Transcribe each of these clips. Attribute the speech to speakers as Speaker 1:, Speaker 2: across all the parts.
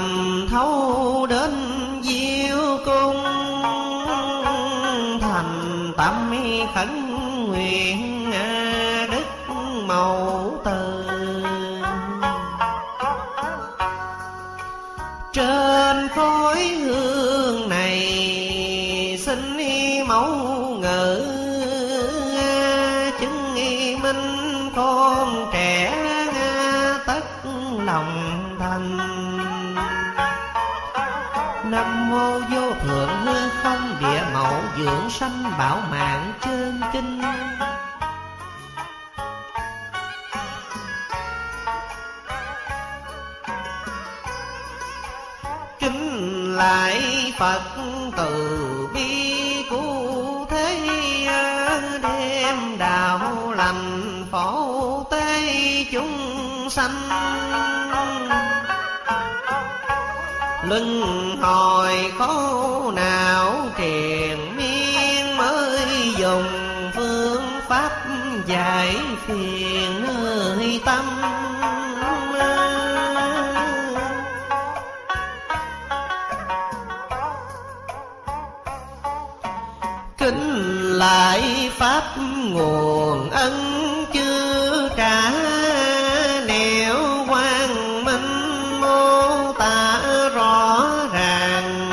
Speaker 1: thấu đến diêu cung, thành tâm khẩn nguyện đức mẫu từ. Trên khói hương này xin mẫu ngự, chứng minh con trẻ tất lòng thành. Nam mô vô thượng hư không địa mẫu dưỡng sanh bảo mạng trên kinh. Kính lại Phật từ bi cứu thế, đem đạo lành phổ tế chúng sanh. Luân hồi khổ não triền miên, mới dùng phương pháp giải phiền nơi tâm. Kính lại pháp nguồn ân chưa trả, nẻo quang minh mô tả rõ ràng.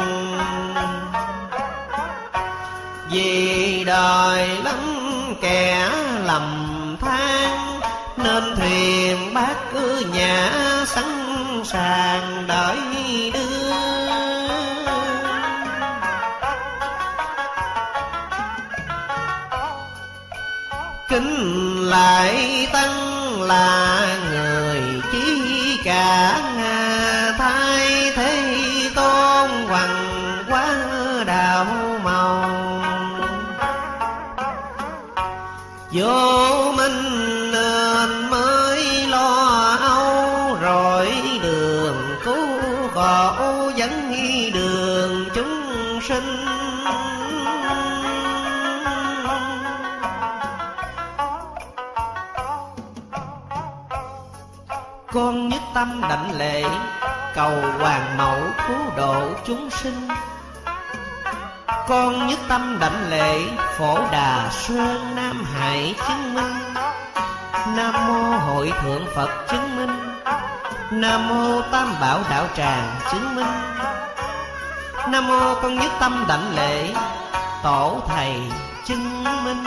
Speaker 1: Vì đời lắm kẻ lầm than, nên thuyền bát cứ nhã sẵn sàng đợi đưa. Kính lại tăng là người chí cả, thay thế tôn hoàng quá đạo màu. Vô minh nên mới lo âu, rồi đường cứu khổ dẫn đường chúng sinh. Con nhất tâm đảnh lễ, cầu hoàng mẫu cứu độ chúng sinh. Con nhất tâm đảnh lễ, Phổ Đà Sơn Nam Hải chứng minh. Nam mô Hội Thượng Phật chứng minh. Nam mô Tam Bảo Đạo Tràng chứng minh. Nam mô con nhất tâm đảnh lễ, Tổ Thầy chứng minh.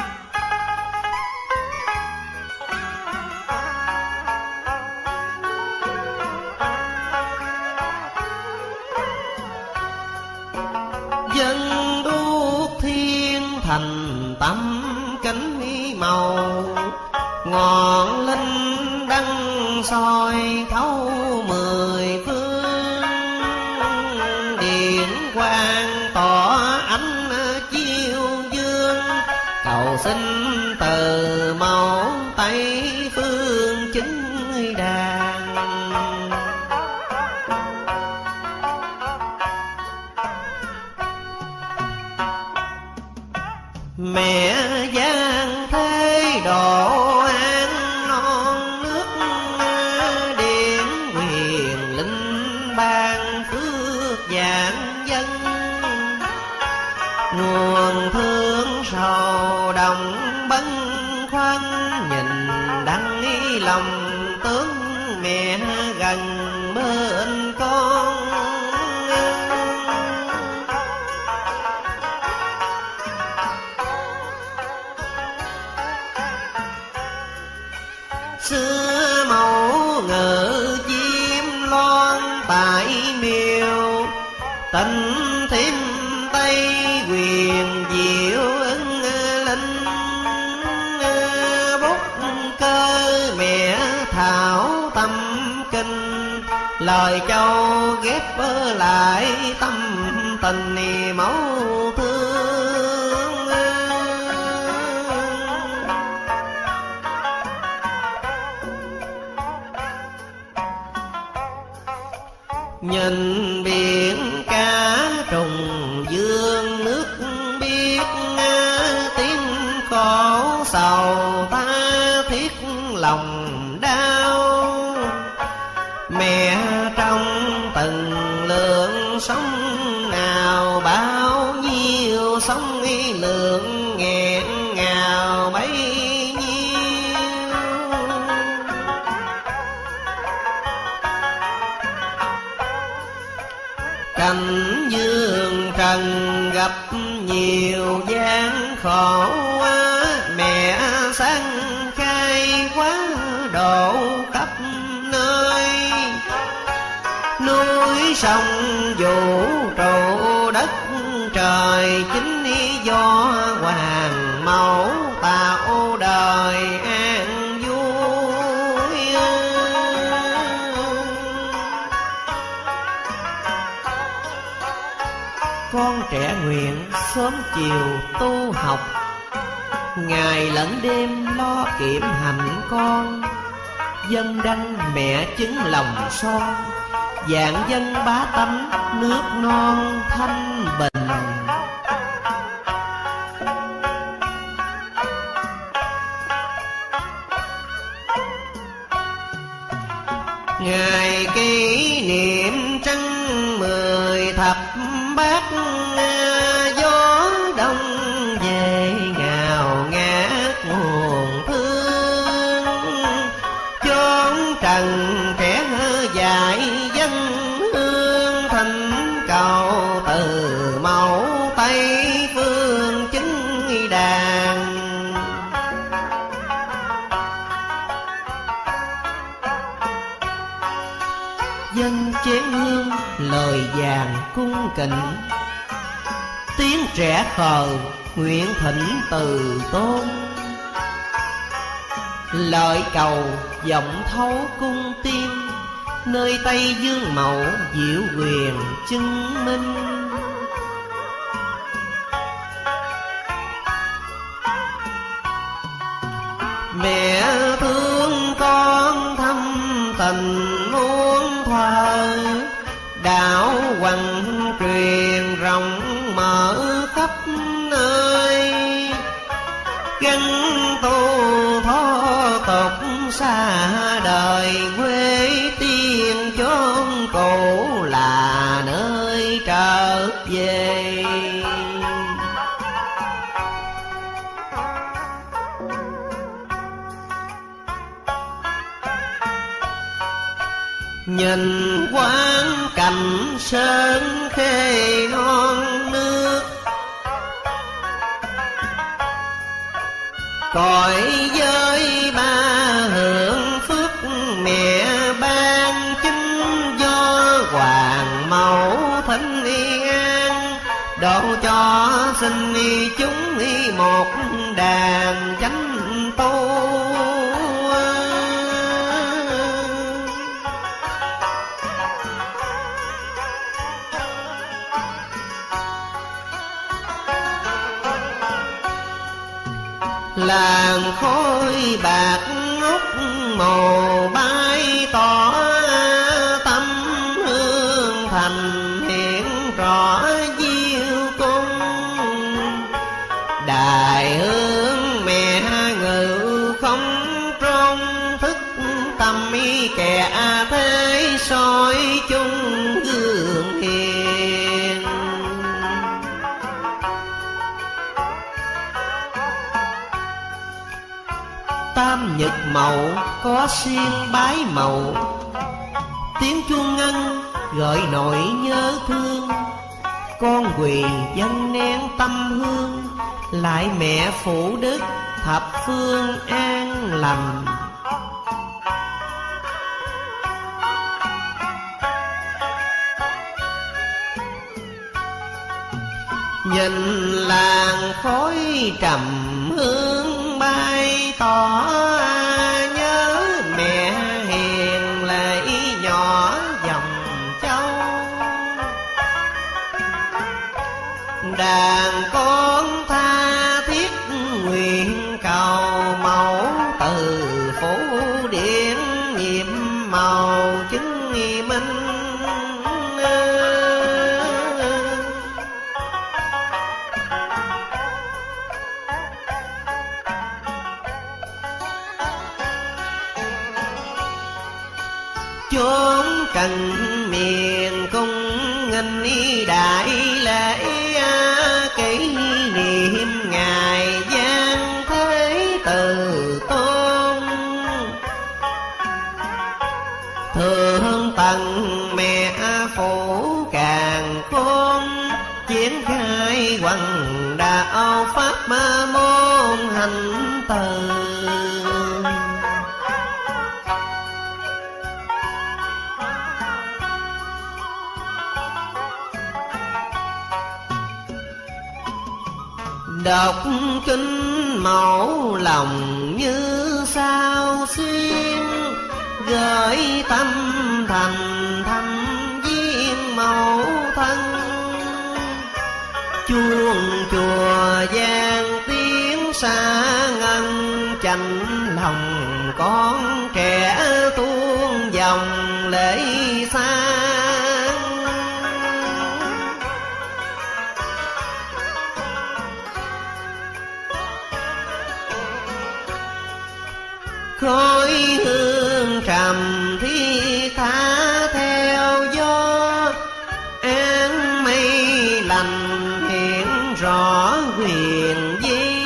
Speaker 1: Dân đuốc thiên thành tâm cánh màu, ngọn linh đăng soi thấu mười phương. Điện quang tỏ ánh chiêu dương, cầu xin từ mẫu Tây phương chính đàn. Mẹ giang thế độ an non nước, điện quyền linh ban phước vạn dân. Nguồn thương sầu đồng bấn khoăn, nhìn đắng lòng tướng mẹ gần bên con. Xưa mẫu ngự chim loan tại miều, tình thêm Tây quyền diệu ưng linh. Bút cơ mẹ thảo tâm kinh, lời châu ghép lại tâm tình mẫu thương. Nhìn biển cá trùng dương, nước biết tiếng khổ sầu tha thiết lòng đau. Mẹ trong lần lượng sống nào, bao nhiêu sống lượng nghẹn ngào bấy nhiêu. Cảnh dương trần gặp nhiều gian khổ quá, mẹ sáng khai quá độ khắp nơi. Núi sông vũ trụ đất trời, chính do hoàng mẫu tạo đời an vui. Con trẻ nguyện sớm chiều tu học, ngày lẫn đêm lo kiệm hạnh con. Dân đăng mẹ chứng lòng son, vạn dân bá tánh nước non thanh bình. Ngày kỷ niệm trăng 10 thập bát, gió đông về ngào ngát nguồn thương. Chốn trần trẻ dại dân hương, thỉnh cầu từ mẫu Tây phương chứng đàn. Dân chén hương lời vàng cung kính, tiếng trẻ khờ nguyện thỉnh từ tôn. Lời cầu vọng thấu cung tiên, nơi Tây Dương mẫu diệu quyền chứng minh. Mẹ thương con thâm tình muôn thuở, đạo hoằng truyền rộng mở khắp nơi. Gắn tu thó tục xa đời, quê tiên chốn cũ là nơi trở về. Nhìn quán cảnh sơn khê non nước, cõi giới ba hưởng phước mẹ ban chính. Do hoàng mẫu thỉnh an, độ cho sinh chúng một đàn chánh tu. Làng khói bạc ngút màu bay tỏ, tâm hương thành hiện rõ diêu cung. Đài hương mẹ ngự không trong, thức tâm kẻ thế soi chung gương hiền. Tam nhật mậu có xiên bái mậu, tiếng chuông ngân gợi nỗi nhớ thương. Con quỳ dâng nén tâm hương, lại mẹ phụ đức thập phương an lành. Nhìn làng khói trầm hương bay tỏ, nhớ mẹ hiền lệ nhỏ dòng châu. Đàn con tha thiết nguyện cầu mẫu, từ phủ điện nhiệm màu chứng minh. Chốn cần miền cung nghinh đại lễ kỷ niệm ngày Giang Thế Từ Tôn. Thượng tầng mẹ phụ càng khôn, triển khai hoằng đạo pháp môn hành từ. Đọc kinh mẫu lòng như sao xuyên, gửi tâm thành thăm viên mẫu thân. Chuông chùa vang tiếng xa ngân, chạnh lòng con trẻ tuôn dòng lễ sang. Khói hương trầm thi tha theo gió, án mây lành hiện rõ quyền vi.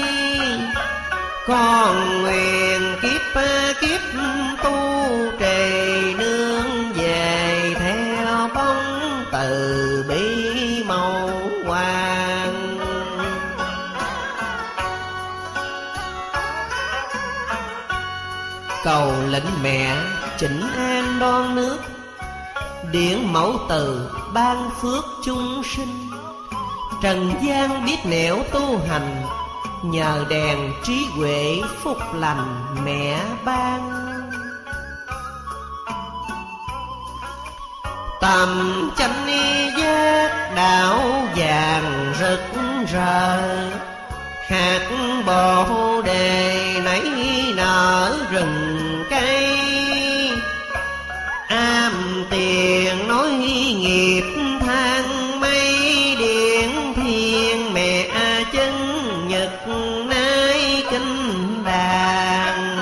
Speaker 1: Con nguyện kiếp kiếp tu trì, nương về theo bóng từ bi màu hoàng. Cầu lệnh mẹ chỉnh an đoan nước, điển mẫu từ ban phước chúng sinh. Trần gian biết nẻo tu hành, nhờ đèn trí huệ phúc lành mẹ ban. Tầm chánh giác đạo vàng rực rỡ, hạt bồ đề nảy nở rừng cây. Am tiền nói nghiệp than mây, điện thiên mẹ chân nhật nay kinh đàn.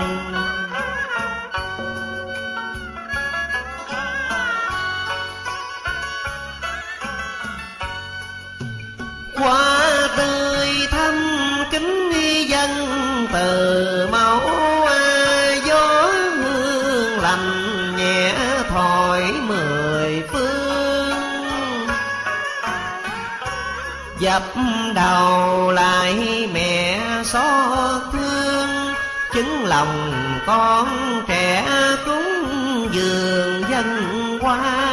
Speaker 1: Quá tươi thăm kính dân từ mẫu, gió hương lành nhẹ thổi mười phương. Dập đầu lại mẹ xót thương, chứng lòng con trẻ cúng dường dân hoa.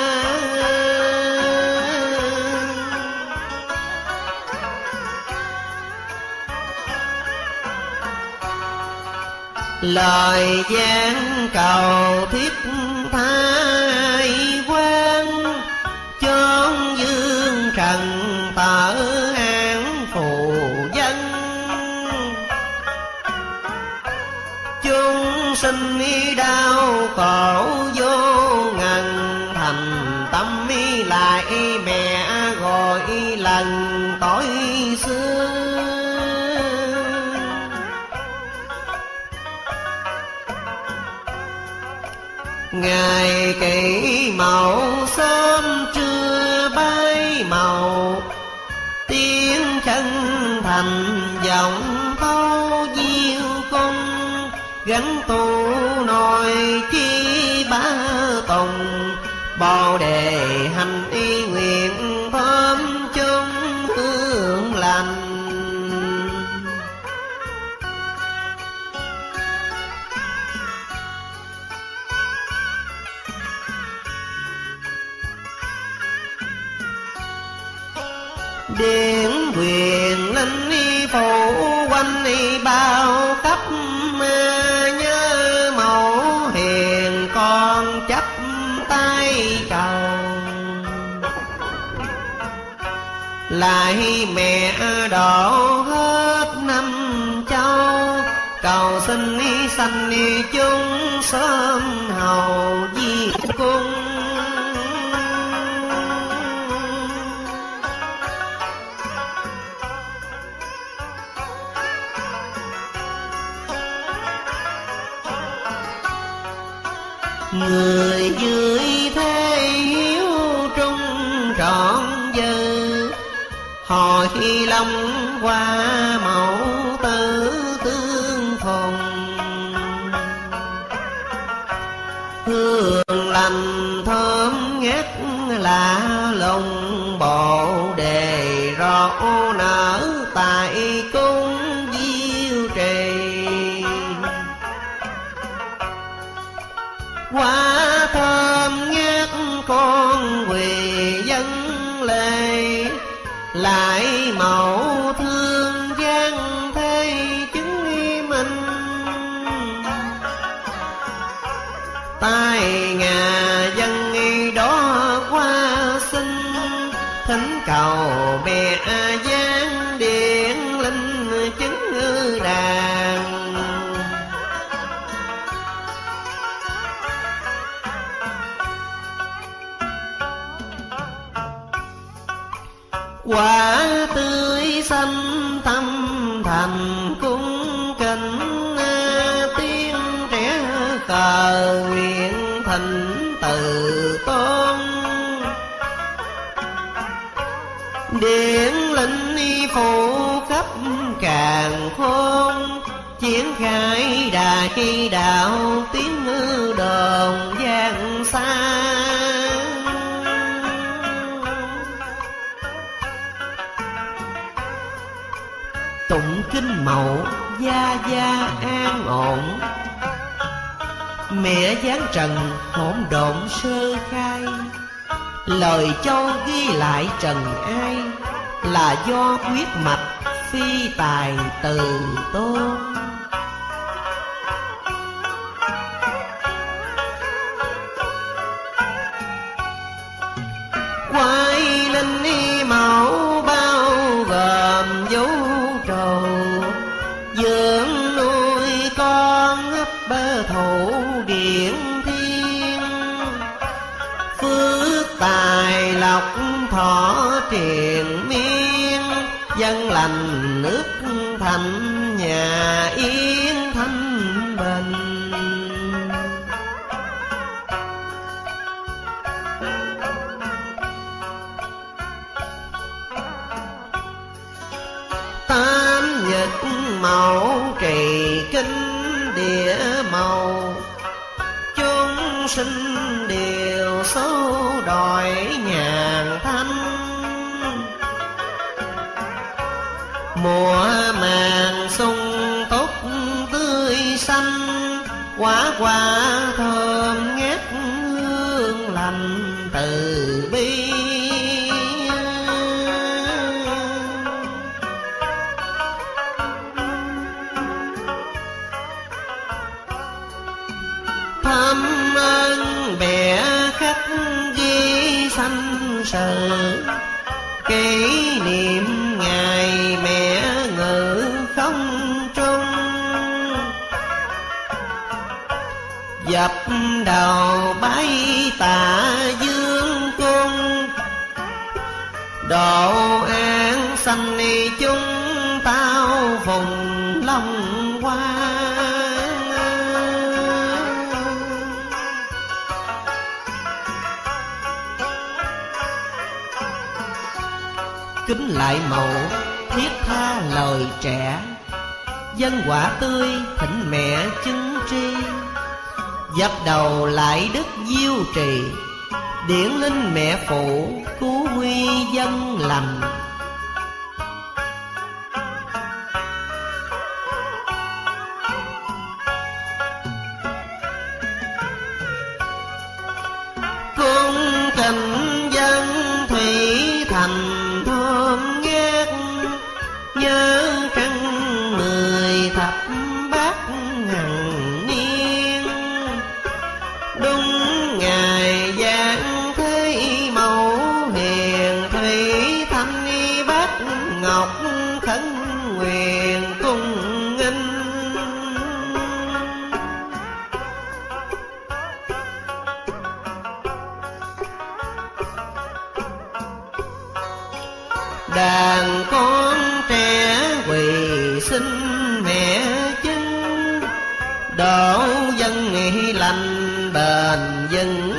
Speaker 1: Lời gian cầu thiết thái quan, chốn dương trần tở an phù dân. Chúng sinh đau khổ vô ngần, thành tâm lại mẹ gọi lần tối xưa. Ngày kỷ mậu sớm trưa bay màu, tiếng chân thành giọng thâu diêu cung. Gắn tu nội chi bá tùng, bồ đề hành y nguyện thơm chung hương lành. Điển quyền linh phủ quanh bao khắp, nhớ mẫu hiền con chắp tay cầu. Lại mẹ độ hết năm châu, cầu xin sanh chúng sớm hầu diệt cung. Người người dưới thế hiếu trung trọn dư, hồi long qua mẫu tử tương phùng. Hương lành thơm ngát lạ lùng, bộ đề rõ nở tại cung diêu trì. Hoa thơm ngát con quỳ dân lệ, lại mẫu thương gian thế chứng minh. Tai ngà dân đó qua sinh, thỉnh cầu mẹ giáng điện linh chứng đàn. Quả tươi xanh tâm thành cung kính, tiếng trẻ khờ nguyện thỉnh từ tôn. Điển linh phụ khắp càn khôn, triển khai đại đạo tiếng đồn vang xa. Tụng kinh mẫu gia gia an ổn, mẹ giáng trần hỗn độn sơ khai. Lời châu ghi lại trần ai, là do huyết mạch phi tài từ tôn. Quay linh mẫu bao gồm vũ trụ, dưỡng nuôi con ấp bơ thủ điển thiên. Phước tài lộc thọ triền miên, dân lành nước thành nhà yên thanh bình. Tam nhật mẫu trì kinh địa màu, chúng sinh đều số đòi nhàn thanh. Mùa màng sung túc tươi xanh, quả quả thơm ngát hương lành từ bi. Thăm ơn bè khách ghi sanh sự, kỷ niệm ngày mẹ ngự không trung. Dập đầu bái tạ dương cung, độ an sanh chúng tao phùng long hoa. Kính lại mẫu thiết tha lời trẻ, dân quả tươi thỉnh mẹ chứng tri. Dập đầu lại đức diêu trì, điển linh mẹ phụ cứu nguy dân lành. Cung kính dân thủy thành thơm ngát, nhớ trăng 10 thập bát hằng niên. Đúng ngày giáng thế mẫu hiền thủy thanh, bát ngọc khấn nguyện cung nghinh. Đàn con trẻ quỳ xin mẹ chứng, độ dân lành bền dân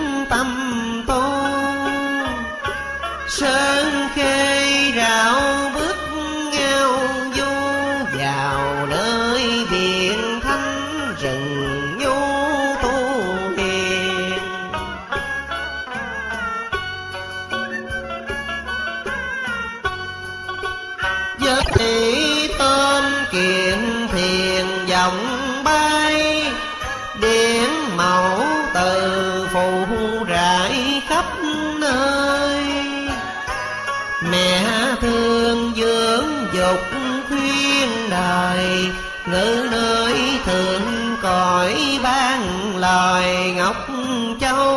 Speaker 1: Ý tên kiện thiền vọng bay, điển mẫu từ phù rải khắp nơi. Mẹ thương dưỡng dục khuyên đời, ngữ nơi thượng cõi ban lời Ngọc Châu.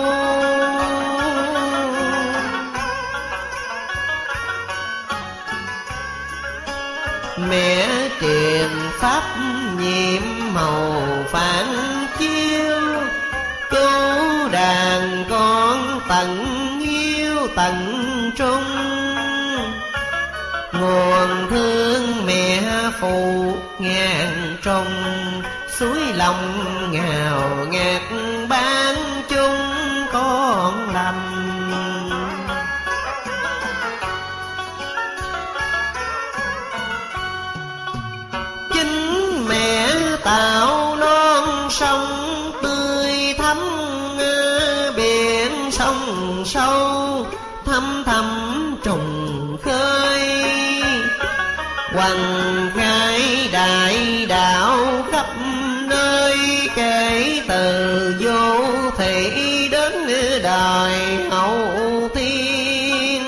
Speaker 1: Mẹ truyền pháp nhiệm màu phản chiếu, cứu đàn con tận yêu tận trung. Nguồn thương mẹ phụ ngàn trùng, suối lòng ngào ngạt ban chung con lành. Chính mẹ tạo non sông tươi thắm, biển sông sâu thăm thăm trùng khơi. Hoằng khai đại đạo khắp nơi, kể từ vô thị đến đời hậu thiên.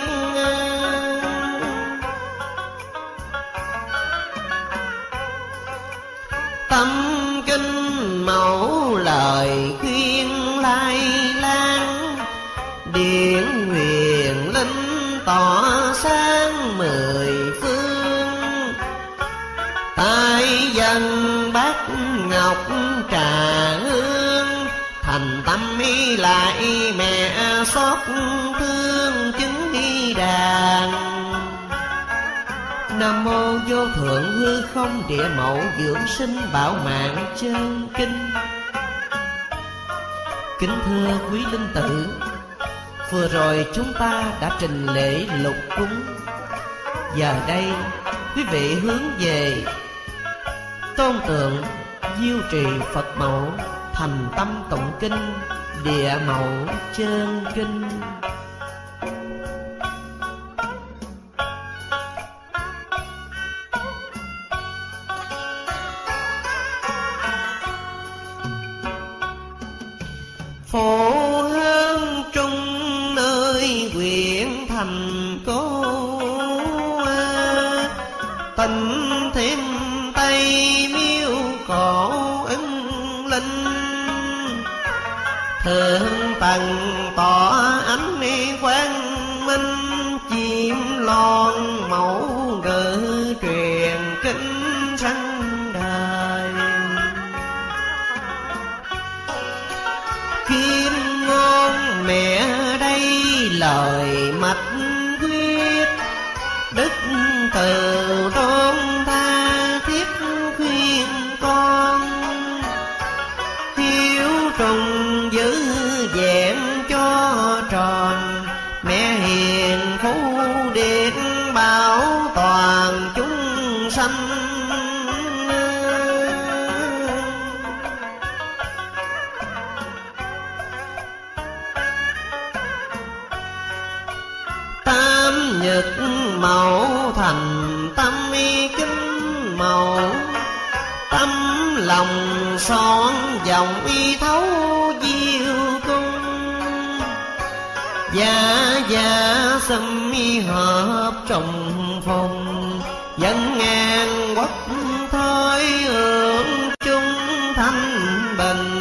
Speaker 1: Tâm kinh mẫu lời khuyên lai lan, điển huyền linh tỏ sáng mười phương. Tại dân bát ngọc trà hương, thành tâm ý lại mẹ xót thương chứng đi đàn. Nam mô vô thượng hư không địa mẫu dưỡng sinh bảo mạng chân kinh. Kính thưa quý linh tử, vừa rồi chúng ta đã trình lễ lục cúng. Giờ đây quý vị hướng về tôn tượng Diêu Trì Phật mẫu, thành tâm tụng kinh địa mẫu chân kinh. Phổ hương trung nơi huyện thành cố, tình thêm tây miêu cổ ưng linh. Thượng tầng tỏ ánh quang minh, chim lon mẫu ngữ truyền kinh sanh đời. Kim ngôn mẹ đây lời mạch quyết, đức từ tôn tha thiết khuyên con. Hiếu trùng giữ vẹn cho tròn, mẹ hiền phú điện bảo toàn chúng sanh. Tam nhật mẫu thành tâm kính mẫu, tâm lòng son dòng y thấu diêu cung. Dạ xâm hợp trùng phùng, dân ngang quốc thôi hưởng chung thanh bình.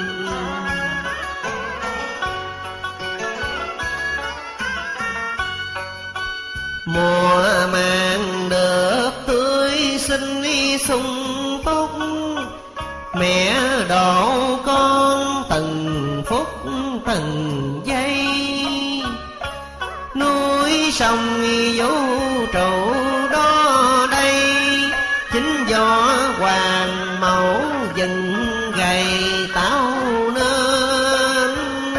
Speaker 1: Mùa màng được tươi xinh sung túc, mẹ độ con từng phút từng giây. Núi sông vũ trụ đó đây, chính do hoàng mẫu dựng gầy tạo nên.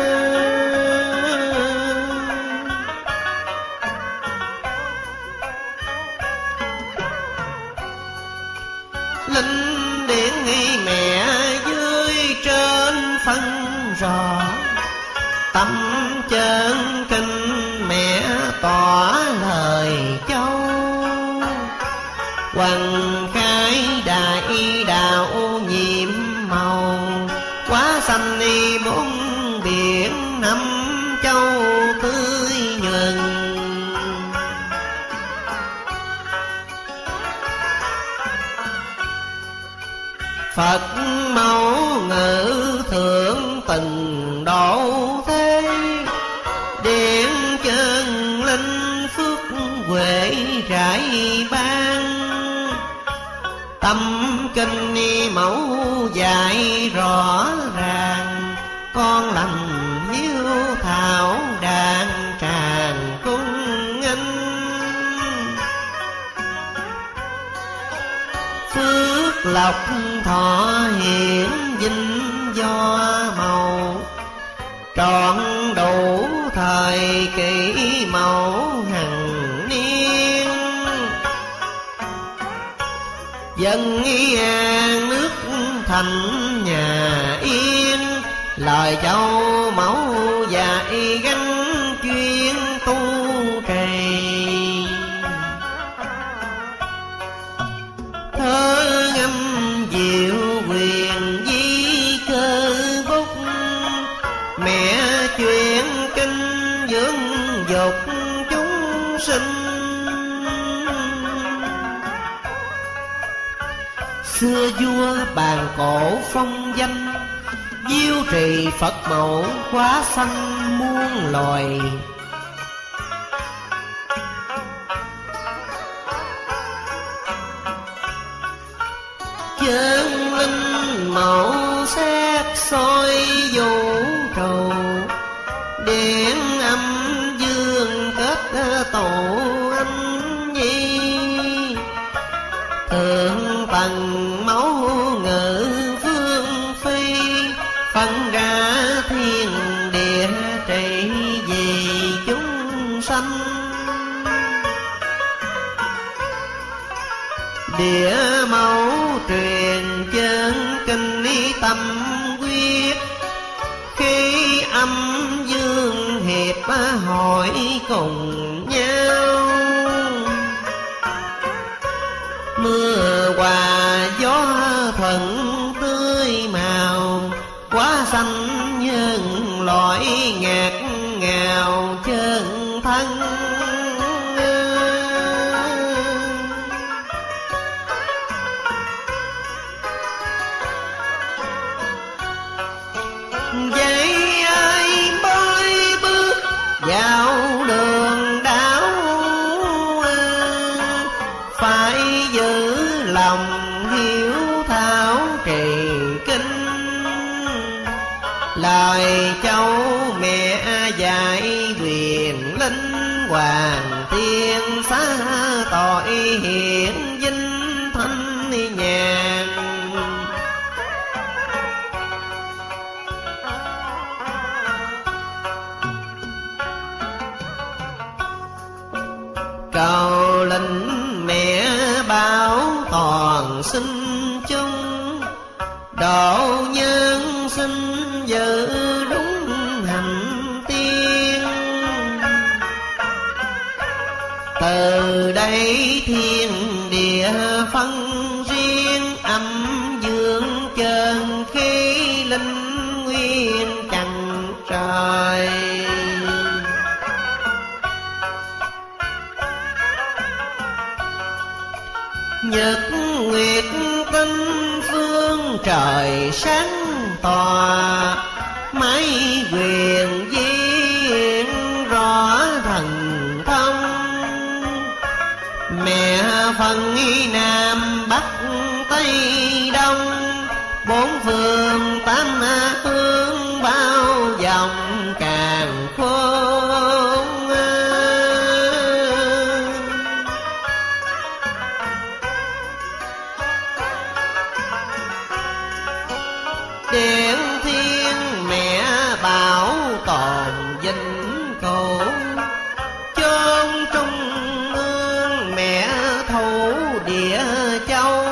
Speaker 1: Linh điển mẹ dưới trên phân rõ, tâm chân kinh mẹ tỏ lời châu. Hoàng khai đại đạo nhiệm màu, quá xanh đi bốn biển năm châu tươi nhuần. Phật mẫu ngự thượng từng độ thế, điện chân linh phước huệ rải ban. Tâm kinh mẫu dạy rõ ràng, con lành hiếu thảo đàn tràng cung nghênh. Phước lộc thọ hiển vinh do màu, trọn đủ thời kỳ mẫu hằng niên. Dân an nước thành nhà yên, lời châu mẫu dạy gắn chuyên tu trì. Thơ ngâm diệu quyền di cơ bút, mẹ truyền kinh dưỡng dục chúng sinh. Xưa vua bàn cổ phong danh, diêu trì Phật mẫu quá sanh muôn loài. Chân linh mẫu xét soi vũ trụ, điện âm dương kết tổ anh nhi. Thượng tầng mẫu ngự phương phi, phân ra thiên địa trị vì chúng sanh. Địa mẫu truyền chân kinh lý tâm quyết, khi âm dương hiệp hội cùng nhau. Mưa hòa gió thuận tươi màu, quá xanh nhân loại ngạt ngào chân thân. Vậy ai mới bước vào đường đạo, phải giữ lòng hiếu thảo trì kinh. Lời châu mẹ dạy quyền linh, hoàng thiên xá tội hiện vinh thanh nhàn. Cầu linh mẹ bảo toàn sinh chung, độ nhân sinh giữ đúng hành tiên. Từ đây thiên địa phân riêng, âm dương chân khí linh nguyên trần trời. Nhật nguyệt tinh phương trời sáng tỏa, mái quyền viên rõ thần thông. Mẹ phân nam bắc tây đông, bốn phương tám hướng bao vòng càn khôn. Điện thiên mẹ bảo toàn vinh cổ, chôn trung ương mẹ thủ địa châu.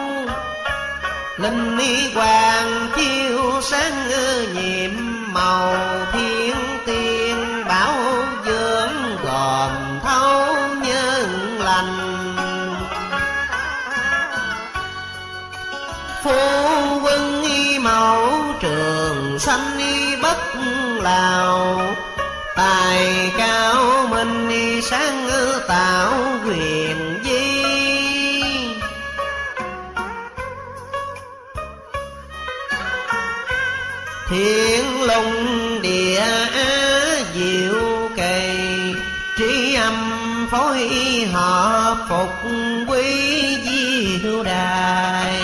Speaker 1: Linh y hoàng chiếu sáng nhiệm màu, thiên tiên bảo dưỡng gồm thấu nhân lành. lào, tài cao minh sáng tạo quyền di. Thiên lùng địa á diệu kỳ, trí âm phối hợp phục quý diệu đài.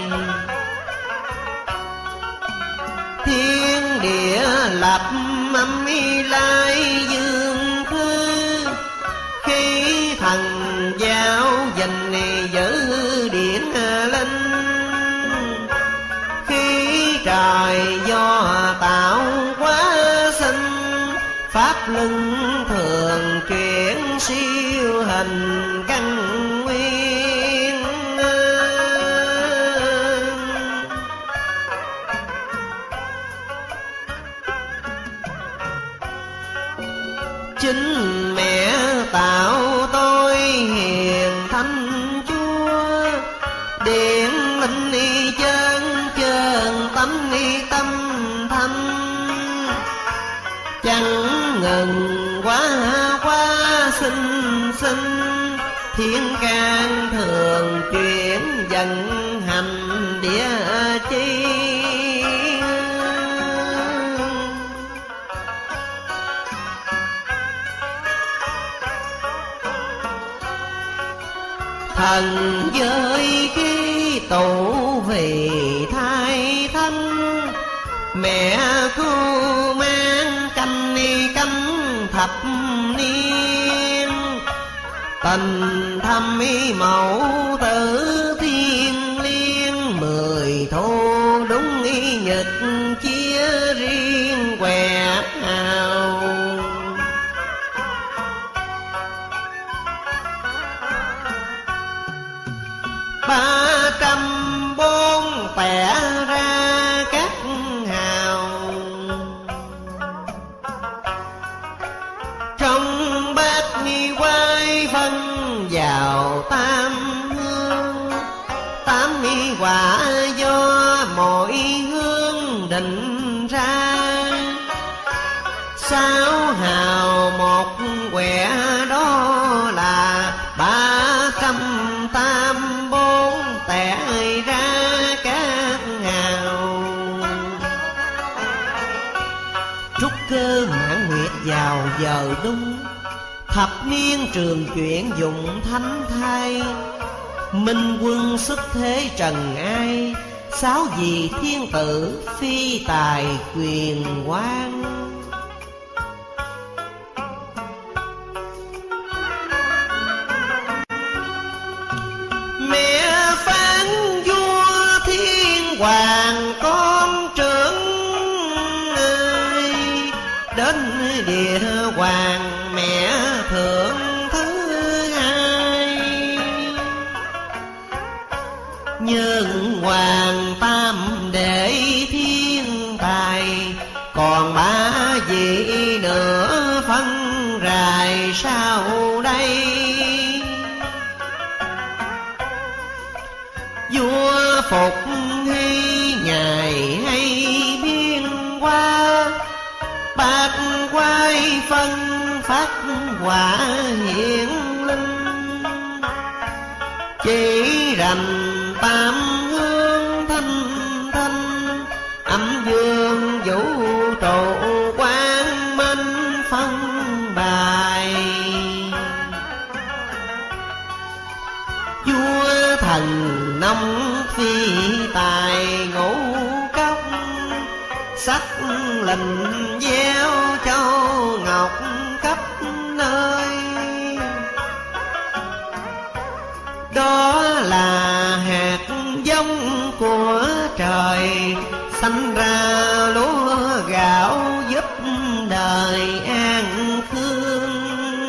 Speaker 1: Thiên địa lập âm lai dương thư, khi thần giáo dành giữ điển linh. Khi trời do tạo hóa sinh, pháp luân thường chuyển siêu hình căn nguyên. Chính mẹ tạo tôi hiền thánh Chúa, điện linh chân chân tánh tâm thanh. Chẳng ngừng quá quá sinh sinh, thiên can thường chuyển dần hành địa chi. Thần giới khi tụ vì thai thanh, mẹ cứu mang canh canh thập niên. Tình thâm mẫu tử thiên liêng, 10 thu đúng nhật chia riêng quẹt hào. 304 tẻ ra các hào, trong bát nghi quay phân vào tam hương. 8 nghi quả do mỗi hương định ra, 6 hào một quẻ đó là 384 tẻ ra các hào. Trúc cơ mãn nguyệt vào giờ đung, thập niên trường chuyển dụng thánh thai. Minh quân xuất thế trần ai, 6 vị thiên tử phi tài quyền quan. Mẹ phán vua thiên hoàng con trưởng ơi, đến địa hoàng mẹ thượng thứ hai. Nhưng hoàng tam đệ thiên tài, còn 3 vị nữa phân rài sau đây. Vua Phục Hy ngày hay biên qua, bát quái phân phát quả hiện linh. Chỉ rành 8 hương thanh thanh, âm dương vũ trụ quang minh phân bài. Vua thần nông phi tài ngũ cốc, sắc lình gieo châu ngọc khắp nơi. Đó là hạt giống của trời, sanh ra lúa gạo giúp đời an khương.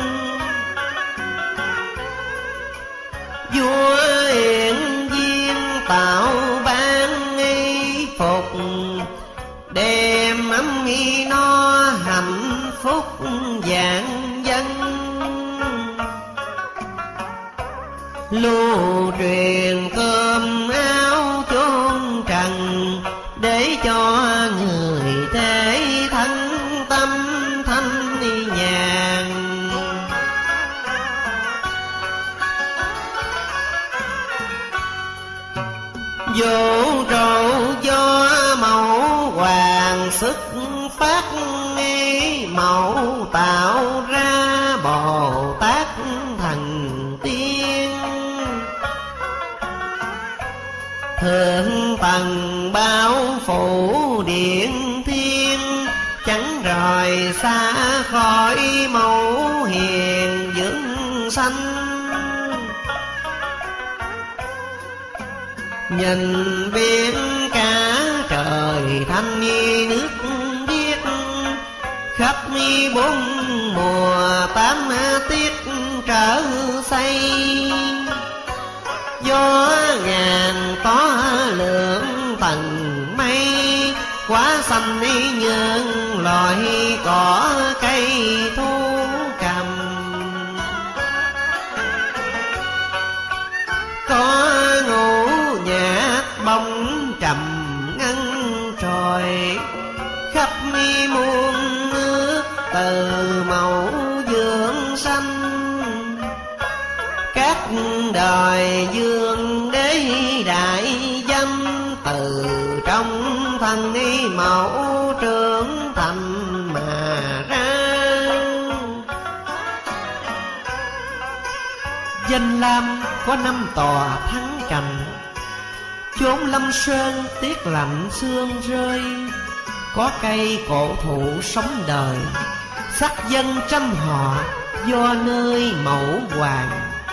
Speaker 1: Vua Yên Viên tạo ban y phục, đem ấm y no hạnh phúc vạn dân. Lưu truyền cơm áo chôn trần, để cho người thế thân thanh nhàn. Vũ trụ do mẫu hoàng sức phát nghi, mẫu tạo ra Bồ Tát thần tiên. Thượng tầng bao phủ điện thiên, chẳng rời xa khỏi mẫu hiền dưỡng sanh. Nhìn biển cả trời thanh như nước biếc, khắp bốn mùa tám tiết trở xây. Gió ngàn tó lượng tầng mây, quá xanh nhân loài cỏ cây thú cầm. Có ngũ nhạc bóng trầm ngân trồi, khắp muôn nước từ mẫu dưỡng sanh. Các đời dương đế đại danh, từ trong thân mẫu trưởng thành mà ra. Danh lam có 5 tòa thắng cảnh, chốn lâm sơn tiết lạnh sương rơi. Có cây cổ thụ sống đời, sắc dân trăm họ do nơi mẫu hoàng.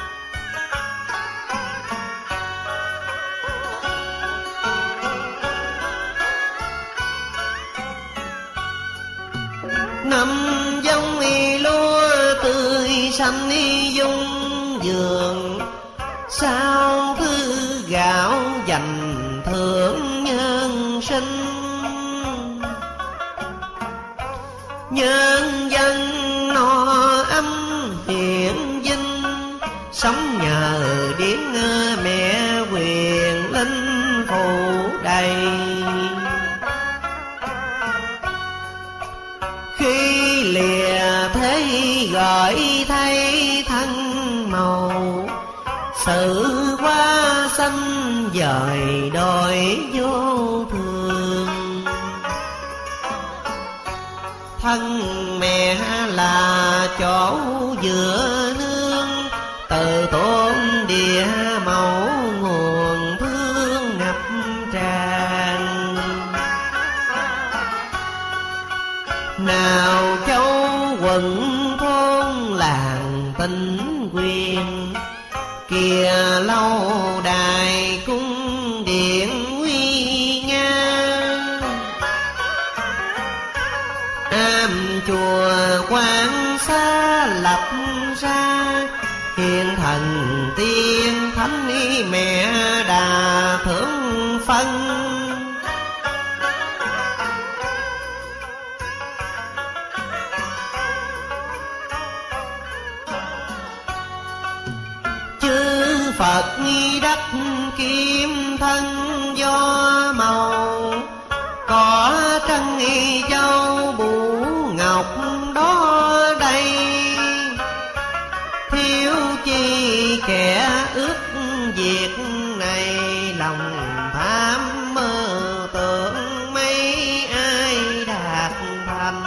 Speaker 1: Năm giống lúa tươi xanh dung vườn, sao thứ gạo dành thưởng nhân sinh. Nhân dân no ấm hiển vinh, sống nhờ điển mẹ quyền linh phù đầy. Khi lìa thế gọi thay thân màu, sự quá sanh dời đôi vô thường. Thân mẹ là chỗ dựa nương, từ tôn địa mẫu nguồn thương ngập tràn. Nào châu quận thôn làng tinh quyền, kìa lâu đài cung điện nguy nga. Am chùa quan xa lập ra, hiền thần tiên thánh mẹ đà thượng phân. Phật đắc kim thân do màu, có trân châu bủ ngọc đó đây. Thiếu chi kẻ ước việc này, lòng tham mơ tưởng mấy ai đạt thành.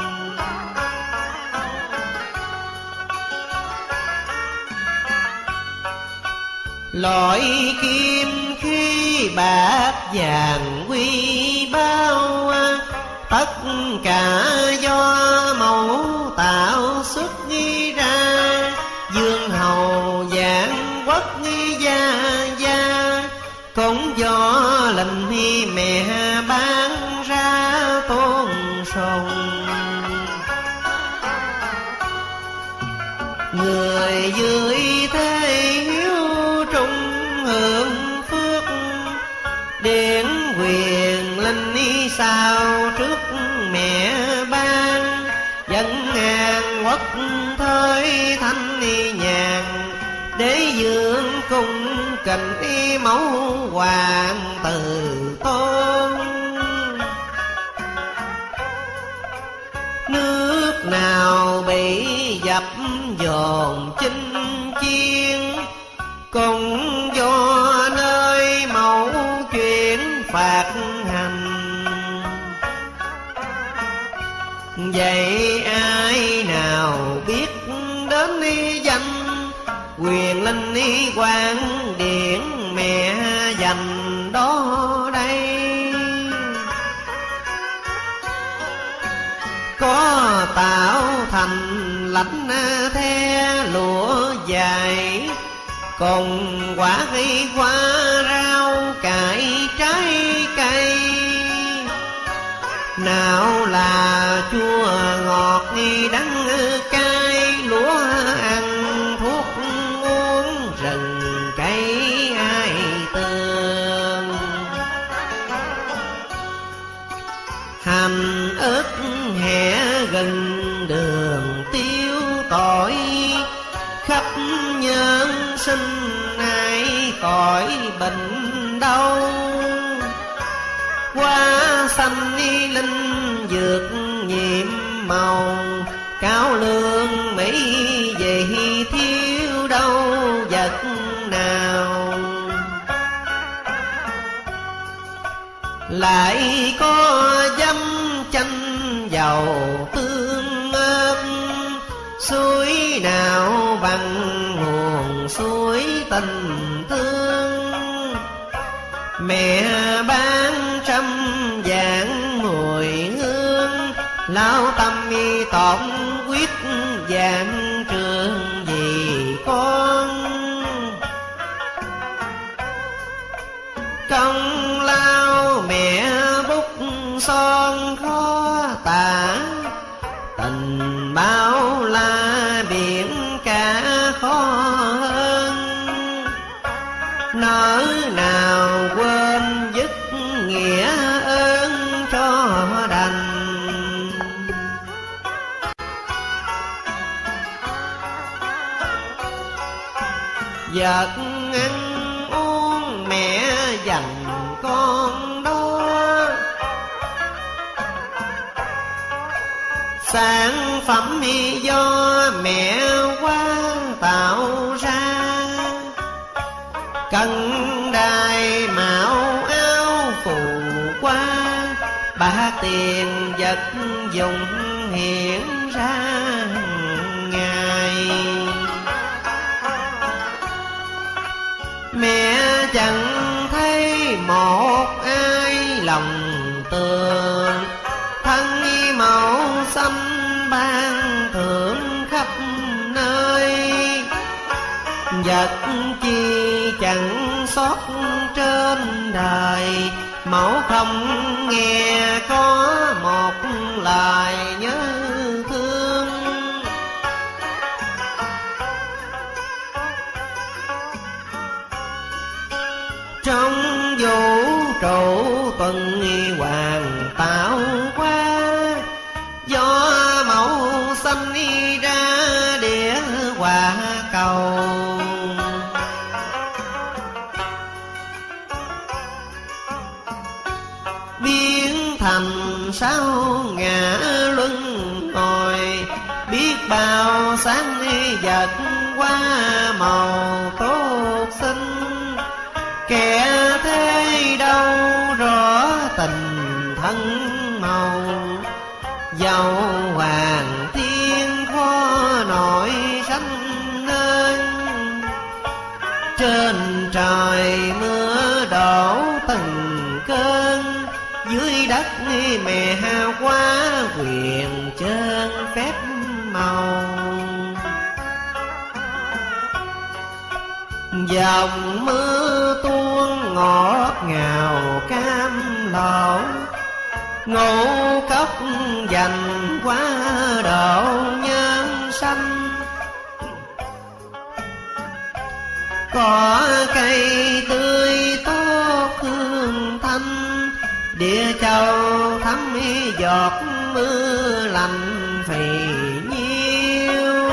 Speaker 1: Loại kim khí bạc vàng quý báu, tất cả do mẫu tạo xuất ra. Dương hầu giảng quốc gia gia, cũng do lệnh mẹ ban ra tôn sùng. Người dưới thế hiếu trung hưởng phước, điển quyền linh sao trước mẹ ban. Dân ngàn quốc thới thanh nhàn, để dưỡng cung kính mẫu hoàng từ tôn. Nước nào bị dập dồn chinh chiến, cũng do nơi mẫu chuyện phạt hành. Vậy ai nào biết đến danh quyền linh quan điển mẹ dành đó đây? Có tạo thành lãnh the lụa dài, cùng quả hoa rau cải trái cây. Nào là chua ngọt đắng cay, lúa ăn thuốc uống rừng cây ai tường. Hành ớt hẹ gần đường tiêu tỏi, khắp nhân sinh ai khỏi bệnh đau. Hoa xanh linh dược nhiệm màu, cao lương mỹ về thiếu đâu vật nào. Lại có dâm chanh dầu tương ớt, suối nào bằng nguồn suối tình thương. Mẹ ban trăm vạn mùi hương, lao tâm tổn quyết vạn trường vì con. Công lao mẹ bút son khó tả, tình bao la biển cả khó hơn. Nỡ nào quên dứt nghĩa ơn cho đành. Vật ăn uống mẹ dành con đó, sản phẩm do mẹ qua tạo ra. Cân đài mạo áo phù qua, bạc tiền vật dùng hiện ra ngày. Mẹ chẳng thấy một ai lòng tường, thân màu xanh ban thưởng khắp nơi. Vật chi chẳng sót trên đời, mẫu không nghe có một lời nhớ thương. Trong vũ trụ tuần hoàn tạo qua, do mẫu xanh ra địa hòa cầu. Biến thành sao ngã luân hồi, biết bao sáng vật qua màu tốt xinh. Kẻ thế đâu rõ tình thân màu, dầu hoàng thiên khó nổi sanh nên. Trên trời mưa đổ từng cơn, dưới đất mẹ hao quá quyền trơn phép màu. Dòng mưa tuôn ngọt ngào cam lộ, ngũ cốc dành quá độ nhân sanh. Cỏ cây tươi tốt hương thanh, địa châu thấm giọt mưa lành phì nhiêu.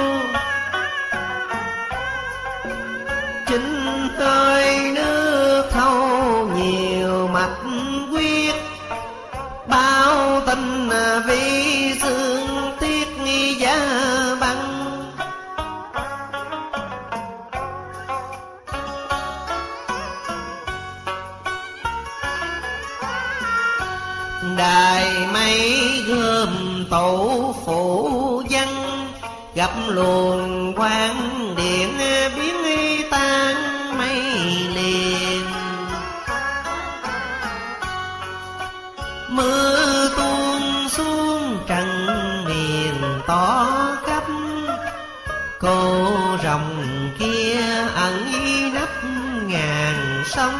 Speaker 1: Chính hơi nước thâu nhiều mạch quyết, bao tình vì xương tiếc nghi tổ phụ dân, gặp luồng quang điện biến tan mây liền. Mưa tuôn xuống trần miền tỏ khắp, cô rồng kia ẩn nấp ngàn sông.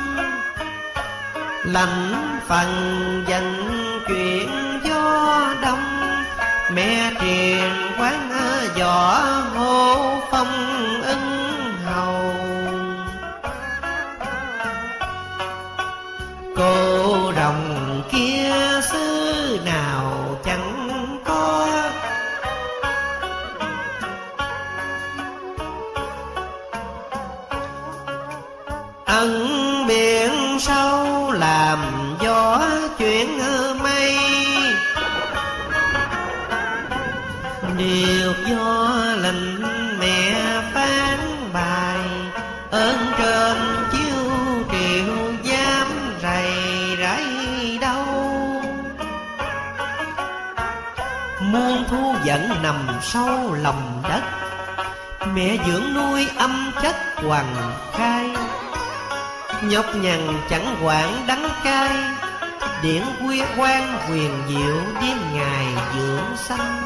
Speaker 1: Lạnh phần dần chuyện gió đông, mẹ truyền quán võ hô phong ưng hầu. Cô rồng kia xứ nào chẳng có, ẩn biển sâu làm gió chuyển mây. Điều do lệnh mẹ phán bài, ơn trên chiếu triệu dám rầy rẫy đâu. Muôn thu giận nằm sâu lòng đất, mẹ dưỡng nuôi âm chất hoàng khai. Nhọc nhằn chẳng quản đắng cay, điển quy quan huyền diệu đêm ngày dưỡng sanh.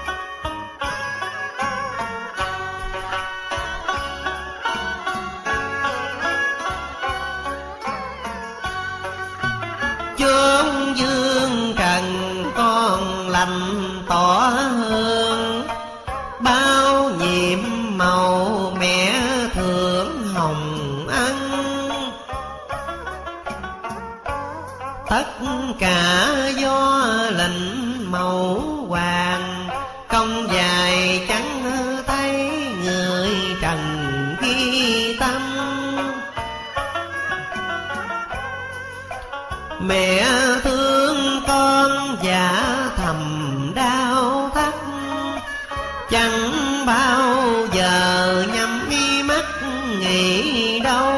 Speaker 1: Chốn dương trần con lành tỏ hương, bao nhiệm màu mẹ thượng hồng ân. Tất cả do lệnh mẫu hoàng, công dài chẳng thấy người trần ghi tâm. Mẹ thương con dạ thầm đau thắt, chẳng bao giờ nhắm mắt nghĩ đâu.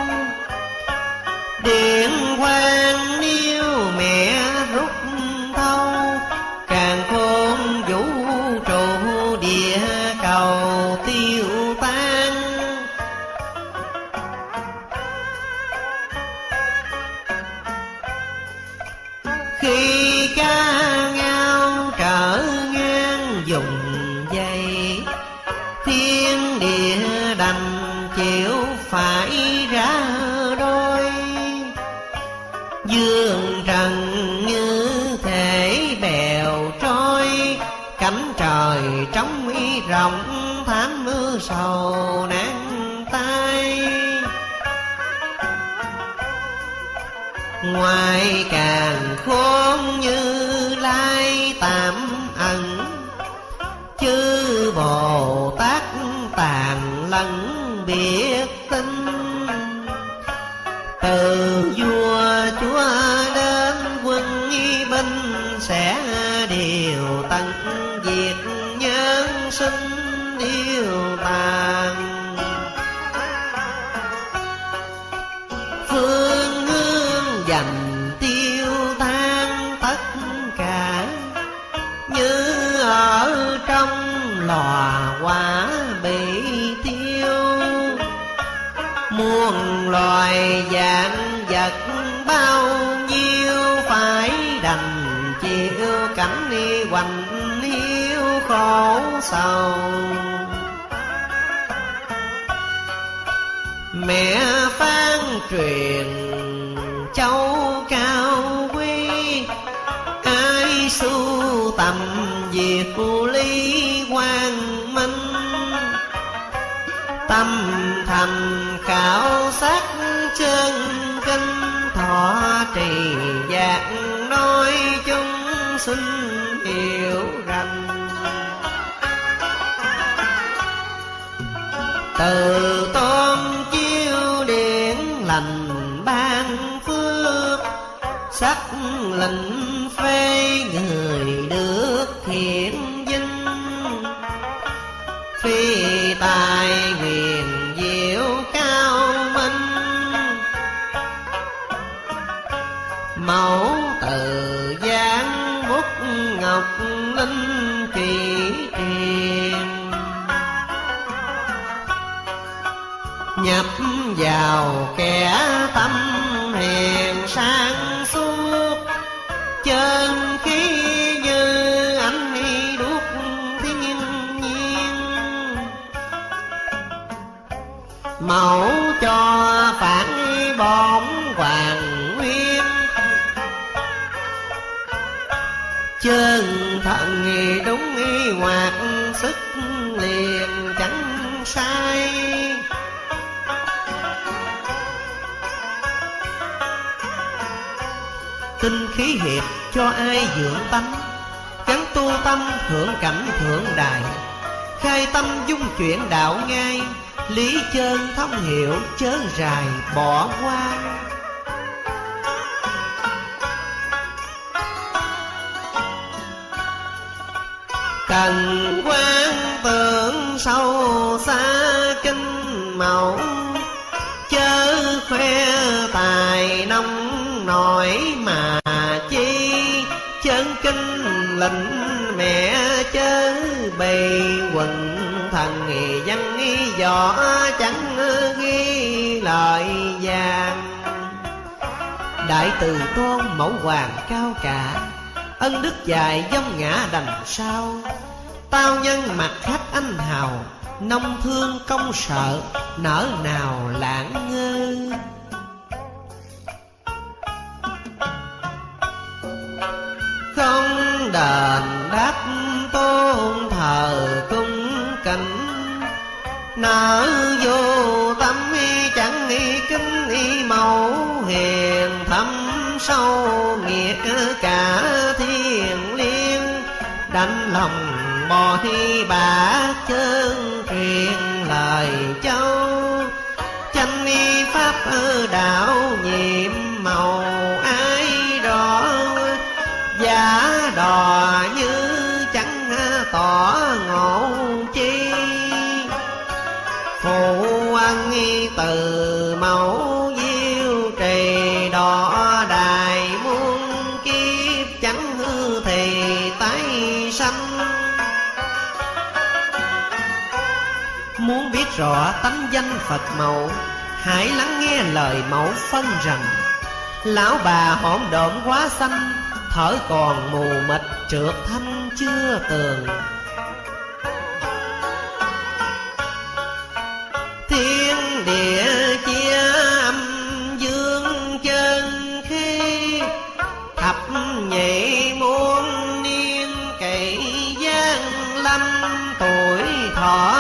Speaker 1: Điện quang nếu mẹ rút thâu, càng khôn vũ trụ địa cầu tiêu tan. Khi ca ngao trở ngang dùng dây, thiên địa đành chịu phải ra đôi. Dương trần như thể bèo trôi, cánh trời trống rộng thảm mưa sầu nan tay. Ngoài càng khôn như lai tạm ẩn, chư Bồ Tát tàn lẫn biết tin. Từ vua chúa đến quân binh, sẽ điều tận diệt nhân sinh yêu tàn. Phương hương dành tiêu tan tất cả, như ở trong lò quả bị tiêu. Muôn loài dạng vật bao nhiêu, phải đành chịu cảnh hoành hiu khổ sầu. Mẹ phán truyền châu cao quý, ai sưu tầm việc lý quang minh. Tâm thành khảo sát chân kinh, thọ trì dạng nói chúng sinh hiểu rành. Từ tôn chiếu điển lành ban phước, sắc lệnh phê người được thiện vinh. Phi tài huyền diệu cao minh, mẫu từ giáng bút ngọc nhập vào kẻ tâm hiền sáng suốt, chân khí như ánh đuốc thiên nhiên, mẫu cho phản bổn hoàng nguyên, chân thần đúng hoạt sức liền chẳng sai. Tinh khí hiệp cho ai dưỡng tâm, gắn tu tâm hưởng cảnh thượng đại, khai tâm dung chuyển đạo ngay, lý chân thông hiểu chớ rài bỏ qua. Cần quan tưởng sâu xa kinh mẫu, chớ khoe tài nông nổi mà chi, chân kinh lệnh mẹ chớ bày quần thần văn võ chẳng ghi lời vàng. Đại từ tôn mẫu hoàng cao cả, ân đức dài dông ngã đành sao. Tao nhân mặt khách anh hào, nông thương công sợ nỡ nào lãng ngơ. Không đền đáp tôn thờ cung kính, nở vô tâm chẳng kính mẫu hiền thâm sâu nghiệt cả thiên liêng. Đánh lòng bội bả chân truyền lời châu, chánh pháp đạo nhiệm màu ai rõ, giả đò như chẳng tỏ ngộ chi. Phụ ân từ mẫu diêu trì đỏ đài, muôn kiếp chẳng hư thì tái sanh. Muốn biết rõ tánh danh Phật mẫu, hãy lắng nghe lời mẫu phân rằng: lão bà hỗn độn quá xanh, thở còn mù mịt trượt thanh chưa tường. Thiên địa chia âm dương chân khí, thập nhị muôn niên cậy gian lâm. Tuổi thọ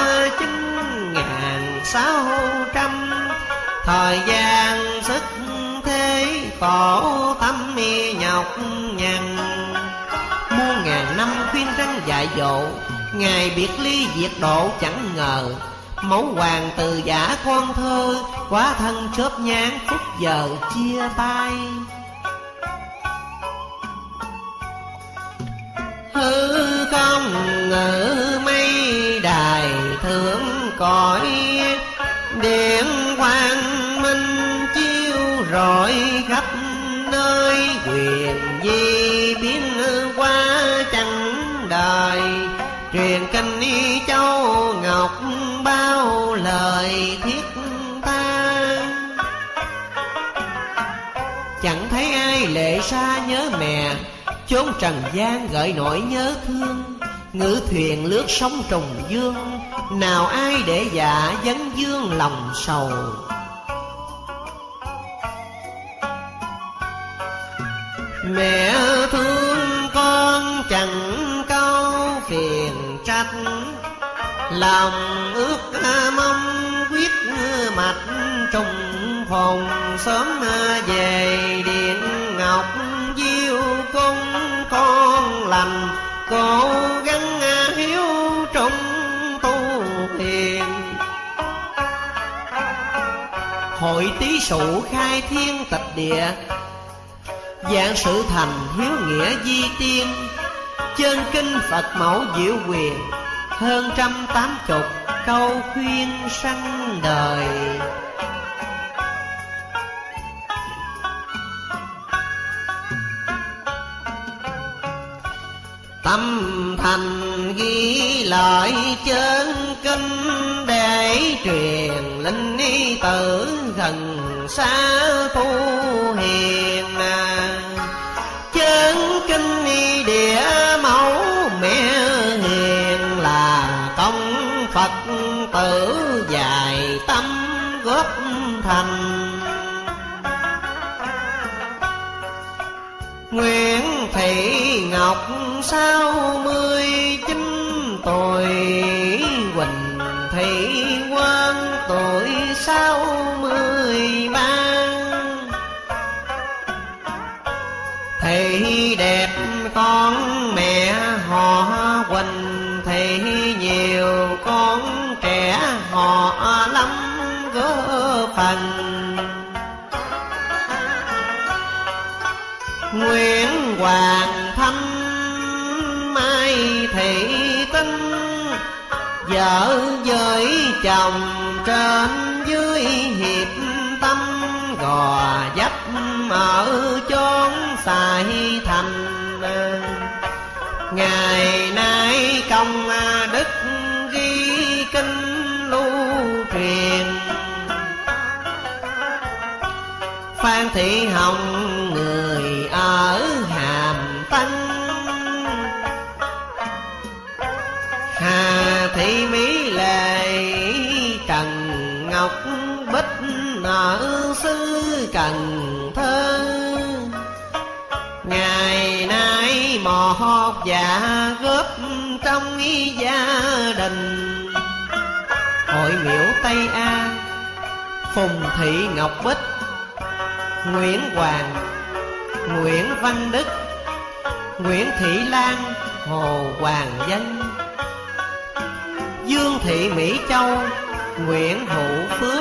Speaker 1: 9.600, thời gian sức thế khổ tâm nhọc nhằn. Muôn ngàn năm khuyên răn dạy dỗ, ngày biệt ly diệt độ chẳng ngờ. Mẫu hoàng từ giả con thơ, quá thân chớp nhoáng phút giờ chia tay. Hư không ngự mây đài thượng cõi, điện quang minh chiếu rọi khắp nơi. Quyền di biến qua chẳng đời, truyền kinh châu ngọc bao lời thiết tha. Chẳng thấy ai lệ xa nhớ mẹ, chốn trần gian gợi nỗi nhớ thương. Ngự thuyền lướt sóng trùng dương, nào ai để dạ vấn vương lòng sầu. Mẹ thương con chẳng câu phiền trách, lòng ước mong quyết mạch trùng phùng. Sớm về điện ngọc diêu cung, con lành cố gắng hiếu trong tu hiền. Hội Tý Sụ khai thiên tịch địa, dạng sự thành hiếu nghĩa di tiên. Chân kinh Phật mẫu diệu quyền, hơn 180 câu khuyên sanh đời. Tâm thành ghi lại chân kinh để truyền linh ni tử gần xa thu hiền. Chân kinh ni địa mẫu mẹ hiền là công Phật tử dài tâm góp thành. Nguyễn Thị Ngọc 69 tuổi, Quỳnh Thị Quang tuổi 63. Thị đẹp con mẹ họ Quỳnh Thị nhiều con trẻ họ lắm góp phần. Nguyễn Hoàng Thanh Mai Thị Tinh, vợ với chồng trên dưới hiệp tâm, gò vấp ở chốn xài thành. Ngày nay công đức ghi kinh lưu truyền. Phan Thị Hồng người ở Hàm Tân, Hà Thị Mỹ Lệ Trần Ngọc Bích ở xứ Cần Thơ. Ngày nay một dạ góp trong gia đình. Hội miễu Tây An Phùng Thị Ngọc Bích, Nguyễn Hoàng, Nguyễn Văn Đức, Nguyễn Thị Lan, Hồ Hoàng Dân, Dương Thị Mỹ Châu, Nguyễn Hữu Phước.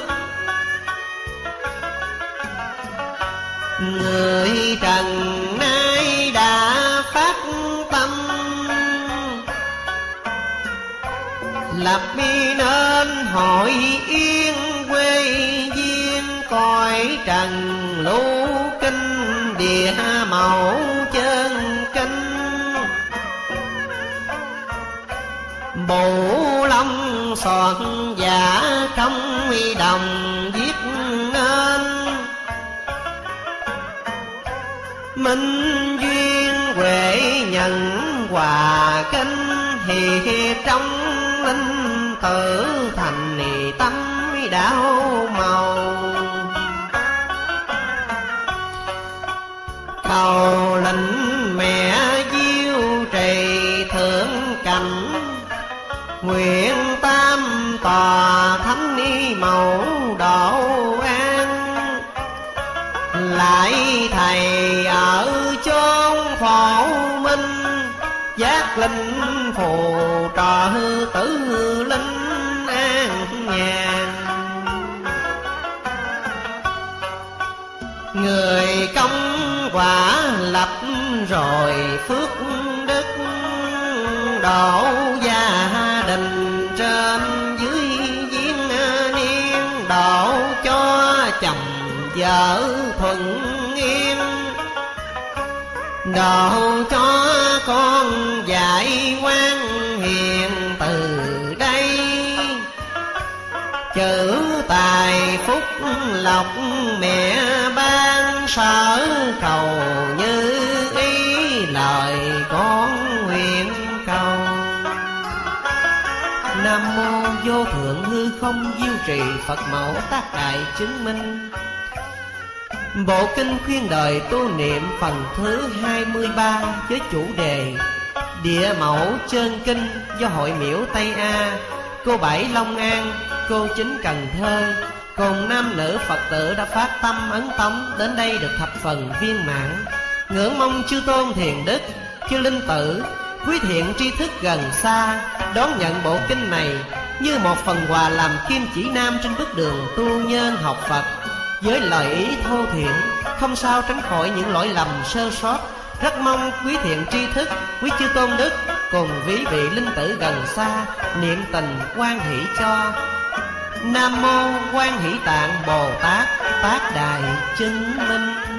Speaker 1: Người trần nay đã phát tâm, lập nên hội yên quê duyên. Cõi trần lưu kinh địa mẫu chân kinh. Bộ long soạn giả trong đồng viết nên. Minh duyên huệ nhận hòa kinh, hiệp trong linh tử thành tâm đạo màu. Cầu lệnh mẹ diêu trì thượng cảnh, nguyện tam tòa thánh ni mẫu độ an. Lại thầy ở chốn phổ minh, giác linh phù trợ tử linh an nhàn. Người công quả lập rồi phước đức, độ gia đình trên dưới viên niên. Độ cho chồng vợ thuận yên, độ cho con dạy ngoan hiền. Từ đây chữ tài phúc lộc mẹ ban, sở cầu như ý lời con nguyện cầu. Nam mô vô thượng hư không diêu trì Phật mẫu tác đại chứng minh. Bộ kinh khuyên đời tu niệm phần thứ 23 với chủ đề Địa mẫu chân kinh, do Hội miễu Tây A, cô Bảy Long An, cô Chính Cần Thơ cùng nam nữ Phật tử đã phát tâm ấn tống đến đây được thập phần viên mãn. Ngưỡng mong chư tôn thiền đức, chư linh tử, quý thiện tri thức gần xa đón nhận bộ kinh này như một phần quà làm kim chỉ nam trên bước đường tu nhân học Phật, với lời ý thô thiện, không sao tránh khỏi những lỗi lầm sơ sót. Rất mong quý thiện tri thức, quý chư tôn đức cùng quý vị linh tử gần xa niệm tình hoan hỷ cho. Nam mô Quan Hỷ Tạng Bồ Tát Tác Đại Chứng Minh.